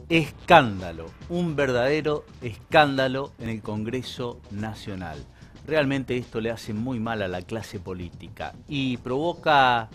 Escándalo, un verdadero escándalo en el Congreso Nacional. Realmente esto le hace muy mal a la clase política y provoca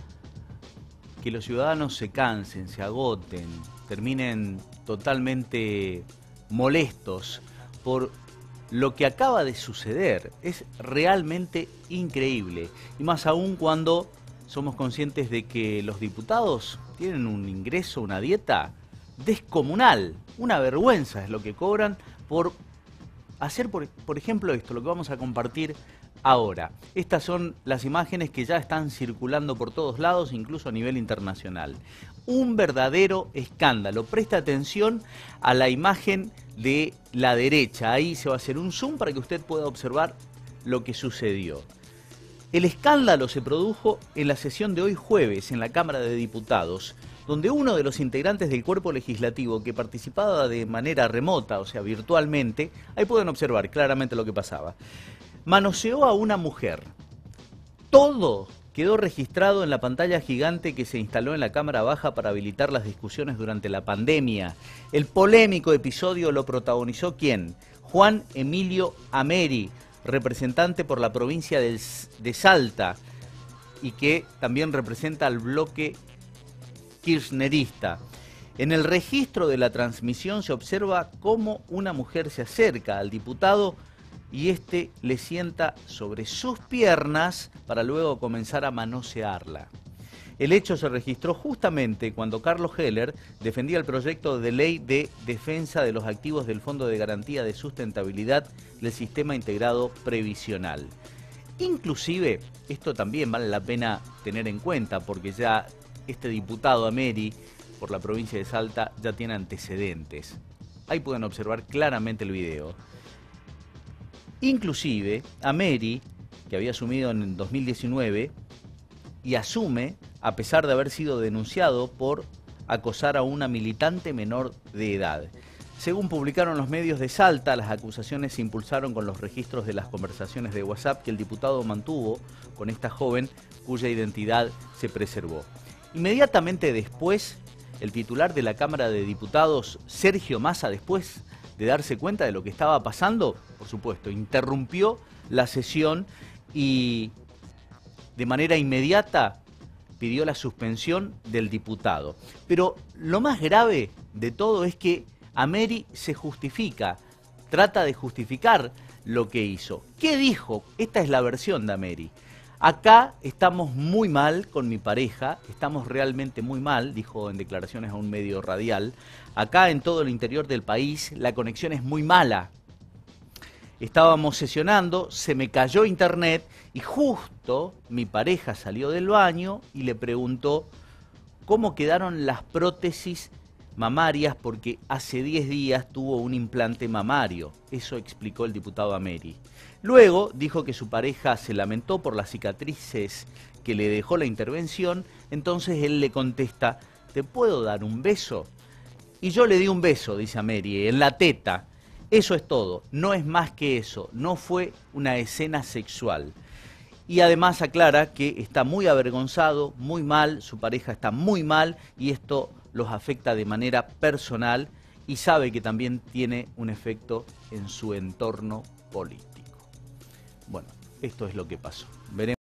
que los ciudadanos se cansen, se agoten, terminen totalmente molestos por lo que acaba de suceder. Es realmente increíble, y más aún cuando somos conscientes de que los diputados tienen un ingreso, una dieta descomunal. Una vergüenza es lo que cobran por hacer, por ejemplo, esto, lo que vamos a compartir ahora. Estas son las imágenes que ya están circulando por todos lados, incluso a nivel internacional. Un verdadero escándalo. Presta atención a la imagen de la derecha. Ahí se va a hacer un zoom para que usted pueda observar lo que sucedió. El escándalo se produjo en la sesión de hoy jueves en la Cámara de Diputados, donde uno de los integrantes del cuerpo legislativo que participaba de manera remota, o sea, virtualmente, ahí pueden observar claramente lo que pasaba, manoseó a una mujer. Todo quedó registrado en la pantalla gigante que se instaló en la Cámara Baja para habilitar las discusiones durante la pandemia. El polémico episodio lo protagonizó ¿quién? Juan Emilio Ameri, representante por la provincia de Salta, y que también representa al bloque kirchnerista. En el registro de la transmisión se observa cómo una mujer se acerca al diputado y este le sienta sobre sus piernas para luego comenzar a manosearla. El hecho se registró justamente cuando Carlos Heller defendía el proyecto de ley de defensa de los activos del Fondo de Garantía de Sustentabilidad del Sistema Integrado Previsional. Inclusive, esto también vale la pena tener en cuenta porque ya este diputado Ameri por la provincia de Salta ya tiene antecedentes. Ahí pueden observar claramente el video. Inclusive, Ameri, que había asumido en 2019, y asume a pesar de haber sido denunciado por acosar a una militante menor de edad. Según publicaron los medios de Salta, las acusaciones se impulsaron con los registros de las conversaciones de WhatsApp que el diputado mantuvo con esta joven cuya identidad se preservó. Inmediatamente después, el titular de la Cámara de Diputados, Sergio Massa, después de darse cuenta de lo que estaba pasando, por supuesto, interrumpió la sesión y de manera inmediata pidió la suspensión del diputado. Pero lo más grave de todo es que Ameri se justifica, trata de justificar lo que hizo. ¿Qué dijo? Esta es la versión de Ameri. Acá estamos muy mal con mi pareja, estamos realmente muy mal, dijo en declaraciones a un medio radial. Acá en todo el interior del país la conexión es muy mala. Estábamos sesionando, se me cayó internet y justo mi pareja salió del baño y le preguntó cómo quedaron las prótesis mamarias porque hace 10 días tuvo un implante mamario. Eso explicó el diputado Ameri. Luego dijo que su pareja se lamentó por las cicatrices que le dejó la intervención, entonces él le contesta, ¿te puedo dar un beso? Y yo le di un beso, dice Ameri, en la teta. Eso es todo, no es más que eso, no fue una escena sexual. Y además aclara que está muy avergonzado, muy mal, su pareja está muy mal y esto los afecta de manera personal y sabe que también tiene un efecto en su entorno político. Bueno, esto es lo que pasó. Veremos.